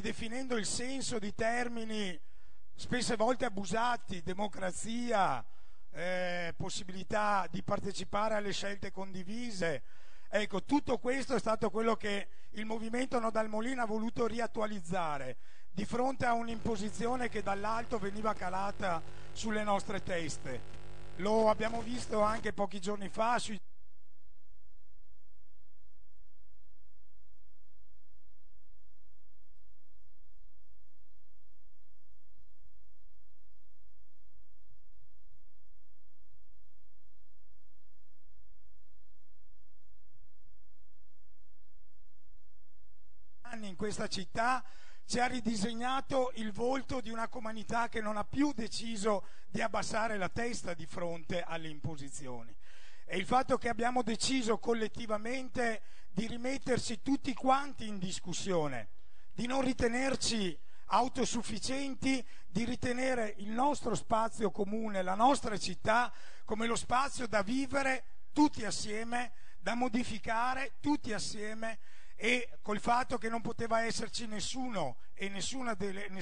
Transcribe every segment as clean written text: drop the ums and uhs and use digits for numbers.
ridefinendo il senso di termini spesse volte abusati: democrazia, possibilità di partecipare alle scelte condivise. Ecco, tutto questo è stato quello che il movimento No dal Molino ha voluto riattualizzare di fronte a un'imposizione che dall'alto veniva calata sulle nostre teste. Lo abbiamo visto anche pochi giorni fa sui anni in questa città, ci ha ridisegnato il volto di una comunità che non ha più deciso di abbassare la testa di fronte alle imposizioni. E il fatto che abbiamo deciso collettivamente di rimettersi tutti quanti in discussione, di non ritenerci autosufficienti, di ritenere il nostro spazio comune, la nostra città, come lo spazio da vivere tutti assieme, da modificare tutti assieme, e col fatto che non poteva esserci nessuno e nessuno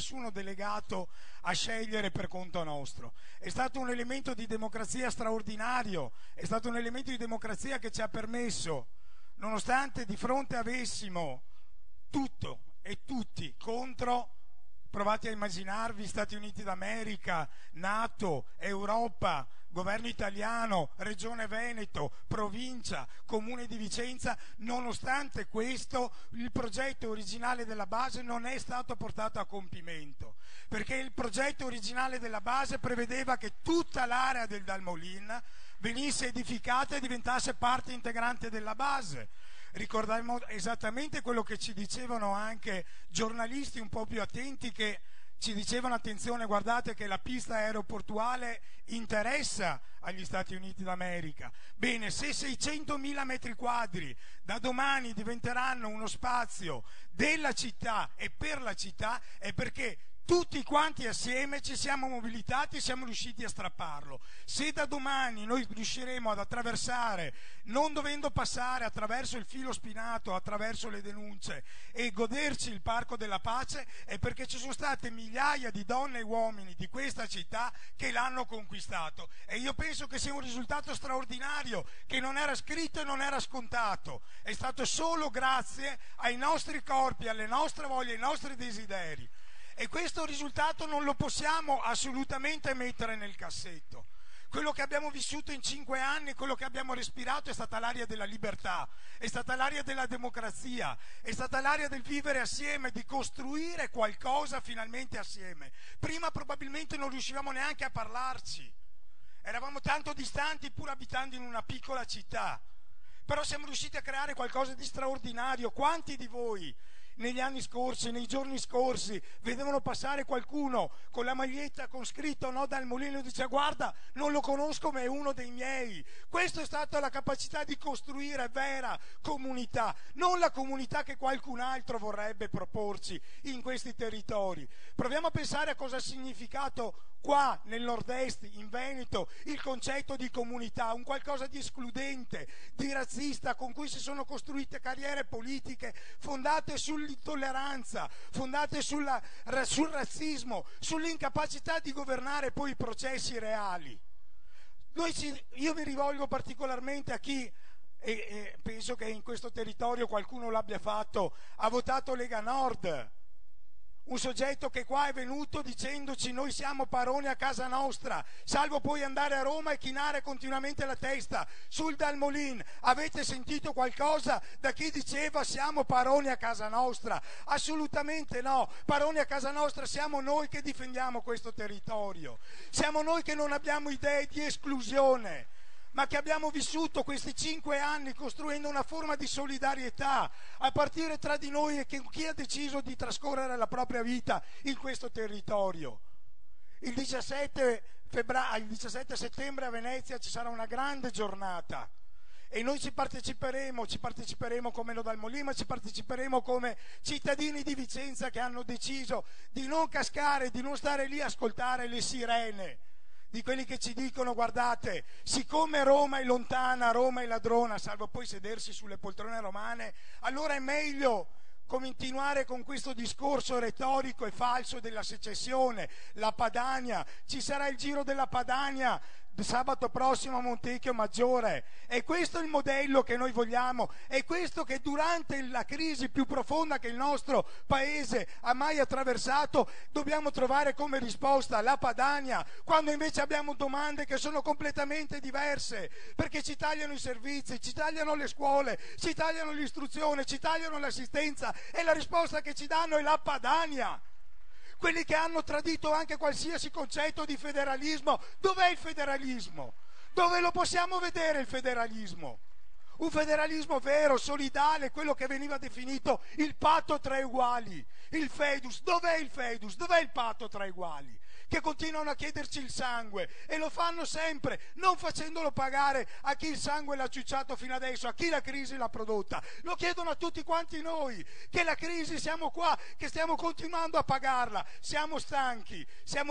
delegato a scegliere per conto nostro. È stato un elemento di democrazia straordinario, è stato un elemento di democrazia che ci ha permesso, nonostante di fronte avessimo tutto e tutti contro, provate a immaginarvi Stati Uniti d'America, NATO, Europa, governo italiano, regione Veneto, provincia, comune di Vicenza, nonostante questo il progetto originale della base non è stato portato a compimento, perché il progetto originale della base prevedeva che tutta l'area del Dalmolin venisse edificata e diventasse parte integrante della base. Ricordiamo esattamente quello che ci dicevano anche giornalisti un po' più attenti, che ci dicevano: attenzione, guardate che la pista aeroportuale interessa agli Stati Uniti d'America. Bene, se 600.000 metri quadri da domani diventeranno uno spazio della città e per la città, è perché tutti quanti assieme ci siamo mobilitati e siamo riusciti a strapparlo. Se da domani noi riusciremo ad attraversare, non dovendo passare attraverso il filo spinato, attraverso le denunce, e goderci il Parco della Pace, è perché ci sono state migliaia di donne e uomini di questa città che l'hanno conquistato. E io penso che sia un risultato straordinario, che non era scritto e non era scontato. È stato solo grazie ai nostri corpi, alle nostre voglie, ai nostri desideri. E questo risultato non lo possiamo assolutamente mettere nel cassetto. Quello che abbiamo vissuto in 5 anni, quello che abbiamo respirato è stata l'aria della libertà, è stata l'aria della democrazia, è stata l'aria del vivere assieme, di costruire qualcosa finalmente assieme. Prima probabilmente non riuscivamo neanche a parlarci, eravamo tanto distanti pur abitando in una piccola città, però siamo riusciti a creare qualcosa di straordinario. Quanti di voi negli anni scorsi, nei giorni scorsi, vedevano passare qualcuno con la maglietta con scritto No dal Molino e dice: guarda, non lo conosco ma è uno dei miei. Questa è stata la capacità di costruire vera comunità, non la comunità che qualcun altro vorrebbe proporci in questi territori. Proviamo a pensare a cosa ha significato qua nel nord-est, in Veneto, il concetto di comunità, un qualcosa di escludente, di razzista, con cui si sono costruite carriere politiche fondate sull'intolleranza, fondate sul razzismo, sull'incapacità di governare poi i processi reali. Io mi rivolgo particolarmente a chi, e penso che in questo territorio qualcuno l'abbia fatto, ha votato Lega Nord. Un soggetto che qua è venuto dicendoci: noi siamo padroni a casa nostra, salvo poi andare a Roma e chinare continuamente la testa sul Dalmolin. Avete sentito qualcosa da chi diceva siamo padroni a casa nostra? Assolutamente no. Padroni a casa nostra siamo noi che difendiamo questo territorio, siamo noi che non abbiamo idee di esclusione, ma che abbiamo vissuto questi 5 anni costruendo una forma di solidarietà a partire tra di noi e chi ha deciso di trascorrere la propria vita in questo territorio. Il 17 settembre a Venezia ci sarà una grande giornata e noi ci parteciperemo come No dal Molino, ma ci parteciperemo come cittadini di Vicenza che hanno deciso di non cascare, di non stare lì a ascoltare le sirene di quelli che ci dicono: guardate, siccome Roma è lontana, Roma è ladrona, salvo poi sedersi sulle poltrone romane, allora è meglio continuare con questo discorso retorico e falso della secessione, la Padania, ci sarà il Giro della Padania sabato prossimo a Montecchio Maggiore. E questo è il modello che noi vogliamo, è questo che durante la crisi più profonda che il nostro paese ha mai attraversato dobbiamo trovare come risposta, la Padania, quando invece abbiamo domande che sono completamente diverse, perché ci tagliano i servizi, ci tagliano le scuole, ci tagliano l'istruzione, ci tagliano l'assistenza, e la risposta che ci danno è la Padania. Quelli che hanno tradito anche qualsiasi concetto di federalismo, dov'è il federalismo? Dove lo possiamo vedere il federalismo? Un federalismo vero, solidale, quello che veniva definito il patto tra uguali, il FEDUS. Dov'è il FEDUS? Dov'è il patto tra uguali? Che continuano a chiederci il sangue, e lo fanno sempre, non facendolo pagare a chi il sangue l'ha ciucciato fino adesso, a chi la crisi l'ha prodotta. Lo chiedono a tutti quanti noi, che la crisi siamo qua, che stiamo continuando a pagarla. Siamo stanchi,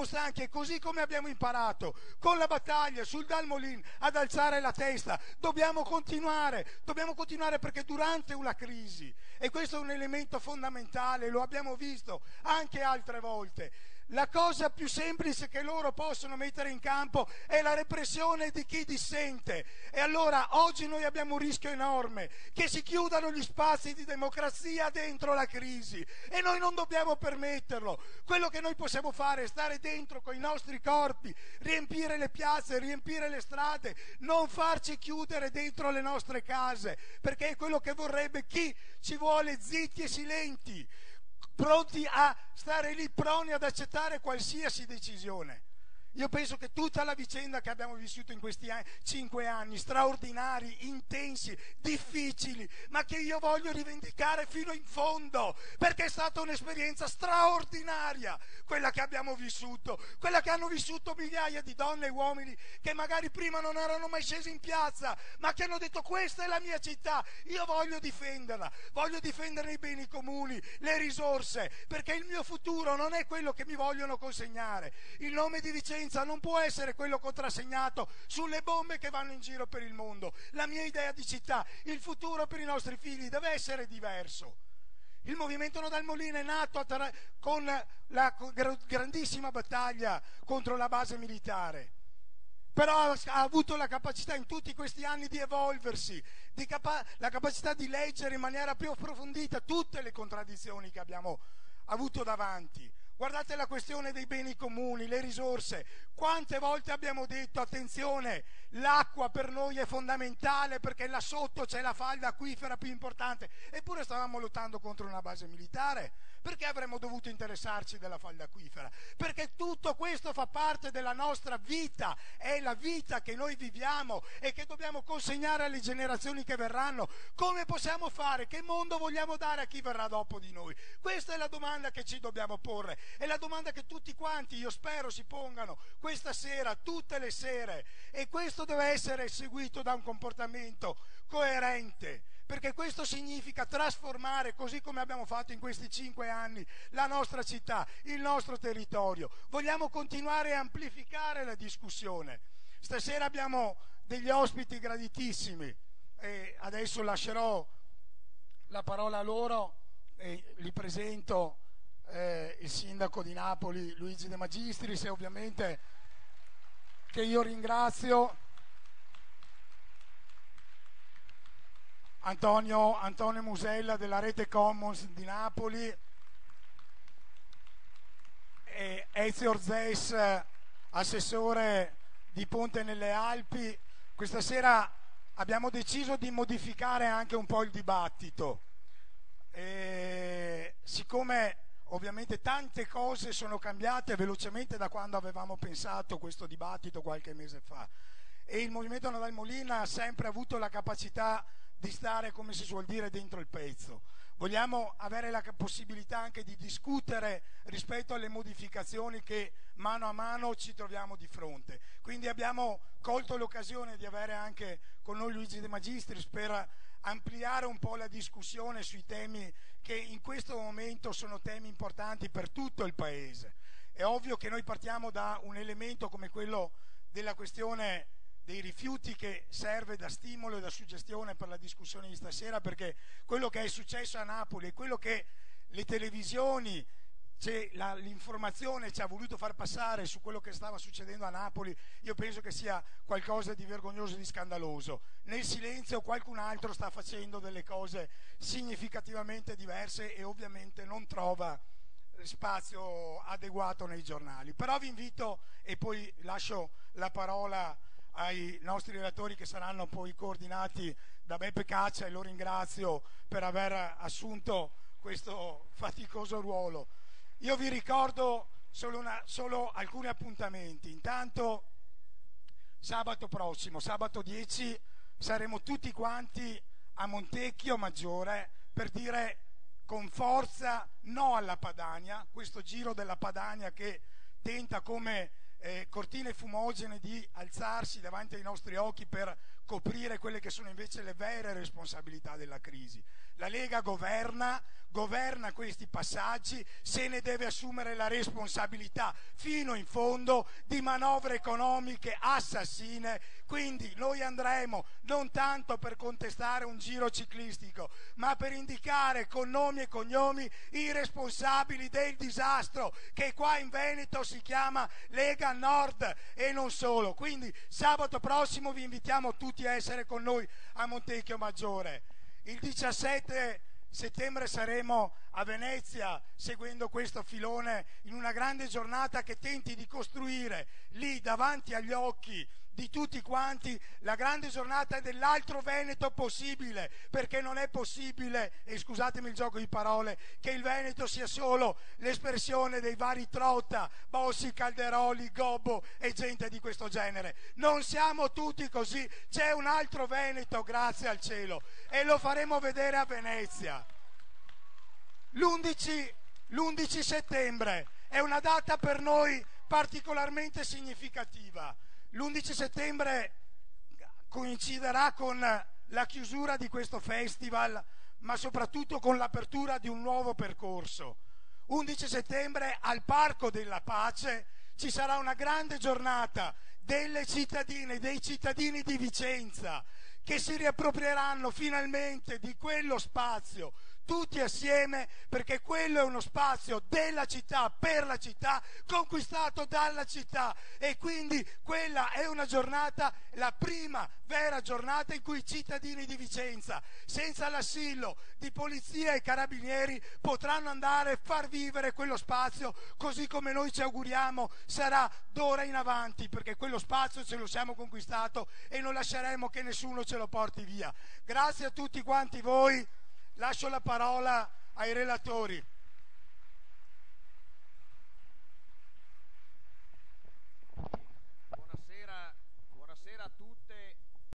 e così come abbiamo imparato con la battaglia sul Dalmolin ad alzare la testa, dobbiamo continuare perché durante una crisi, e questo è un elemento fondamentale, lo abbiamo visto anche altre volte, la cosa più semplice che loro possono mettere in campo è la repressione di chi dissente. E allora oggi noi abbiamo un rischio enorme, che si chiudano gli spazi di democrazia dentro la crisi, e noi non dobbiamo permetterlo. Quello che noi possiamo fare è stare dentro con i nostri corpi, riempire le piazze, riempire le strade, non farci chiudere dentro le nostre case, perché è quello che vorrebbe chi ci vuole zitti e silenti, pronti a stare lì, pronti ad accettare qualsiasi decisione. Io penso che tutta la vicenda che abbiamo vissuto in questi 5 anni, straordinari, intensi, difficili, ma che io voglio rivendicare fino in fondo, perché è stata un'esperienza straordinaria quella che abbiamo vissuto, quella che hanno vissuto migliaia di donne e uomini che magari prima non erano mai scesi in piazza, ma che hanno detto: questa è la mia città, io voglio difenderla, voglio difendere i beni comuni, le risorse, perché il mio futuro non è quello che mi vogliono consegnare. Il nome di Vicenza non può essere quello contrassegnato sulle bombe che vanno in giro per il mondo. La mia idea di città, il futuro per i nostri figli deve essere diverso. Il movimento No Dalmolin è nato con la grandissima battaglia contro la base militare, però ha avuto la capacità in tutti questi anni di evolversi, la capacità di leggere in maniera più approfondita tutte le contraddizioni che abbiamo avuto davanti. Guardate la questione dei beni comuni, le risorse. Quante volte abbiamo detto: attenzione, l'acqua per noi è fondamentale perché là sotto c'è la falda acquifera più importante. Eppure stavamo lottando contro una base militare. Perché avremmo dovuto interessarci della falda acquifera? Perché tutto questo fa parte della nostra vita, è la vita che noi viviamo e che dobbiamo consegnare alle generazioni che verranno. Come possiamo fare? Che mondo vogliamo dare a chi verrà dopo di noi? Questa è la domanda che ci dobbiamo porre, è la domanda che tutti quanti, io spero, si pongano questa sera, tutte le sere, e questo deve essere seguito da un comportamento coerente, perché questo significa trasformare, così come abbiamo fatto in questi 5 anni, la nostra città, il nostro territorio. Vogliamo continuare a amplificare la discussione. Stasera abbiamo degli ospiti graditissimi e adesso lascerò la parola a loro e li presento. Il sindaco di Napoli Luigi De Magistris, e ovviamente, che io ringrazio, Antonio Musella della Rete Commons di Napoli, e Ezio Orzes, assessore di Ponte nelle Alpi. Questa sera abbiamo deciso di modificare anche un po' il dibattito, siccome ovviamente tante cose sono cambiate velocemente da quando avevamo pensato questo dibattito qualche mese fa, e il Movimento No Dalmolin ha sempre avuto la capacità di stare, come si suol dire, dentro il pezzo. Vogliamo avere la possibilità anche di discutere rispetto alle modificazioni che mano a mano ci troviamo di fronte. Quindi abbiamo colto l'occasione di avere anche con noi Luigi De Magistris per ampliare un po' la discussione sui temi che in questo momento sono temi importanti per tutto il Paese. È ovvio che noi partiamo da un elemento come quello della questione dei rifiuti che serve da stimolo e da suggestione per la discussione di stasera, perché quello che è successo a Napoli e quello che le televisioni, l'informazione ci ha voluto far passare su quello che stava succedendo a Napoli, io penso che sia qualcosa di vergognoso e di scandaloso. Nel silenzio qualcun altro sta facendo delle cose significativamente diverse e ovviamente non trova spazio adeguato nei giornali. Però vi invito, e poi lascio la parola ai nostri relatori che saranno poi coordinati da Beppe Caccia, e lo ringrazio per aver assunto questo faticoso ruolo. Io vi ricordo solo alcuni appuntamenti. Intanto sabato prossimo, sabato 10, saremo tutti quanti a Montecchio Maggiore per dire con forza no alla Padania, questo giro della Padania che tenta come cortine fumogene di alzarsi davanti ai nostri occhi per coprire quelle che sono invece le vere responsabilità della crisi. La Lega governa questi passaggi, se ne deve assumere la responsabilità fino in fondo di manovre economiche assassine. Quindi noi andremo non tanto per contestare un giro ciclistico, ma per indicare con nomi e cognomi i responsabili del disastro che qua in Veneto si chiama Lega Nord e non solo. Quindi sabato prossimo vi invitiamo tutti a essere con noi a Montecchio Maggiore. Il 17 settembre saremo a Venezia seguendo questo filone in una grande giornata che tenti di costruire lì davanti agli occhi di tutti quanti la grande giornata dell'altro Veneto possibile, perché non è possibile, e scusatemi il gioco di parole, che il Veneto sia solo l'espressione dei vari Trotta, Bossi, Calderoli, Gobbo e gente di questo genere. Non siamo tutti così, c'è un altro Veneto, grazie al cielo, e lo faremo vedere a Venezia. L'11 settembre è una data per noi particolarmente significativa. L'11 settembre coinciderà con la chiusura di questo festival, ma soprattutto con l'apertura di un nuovo percorso. 11 settembre al Parco della Pace ci sarà una grande giornata delle cittadine e dei cittadini di Vicenza che si riapproprieranno finalmente di quello spazio tutti assieme, perché quello è uno spazio della città, per la città, conquistato dalla città, e quindi quella è una giornata, la prima vera giornata in cui i cittadini di Vicenza, senza l'assillo di polizia e carabinieri, potranno andare a far vivere quello spazio così come noi ci auguriamo sarà d'ora in avanti, perché quello spazio ce lo siamo conquistato e non lasceremo che nessuno ce lo porti via. Grazie a tutti quanti voi. Lascio la parola ai relatori.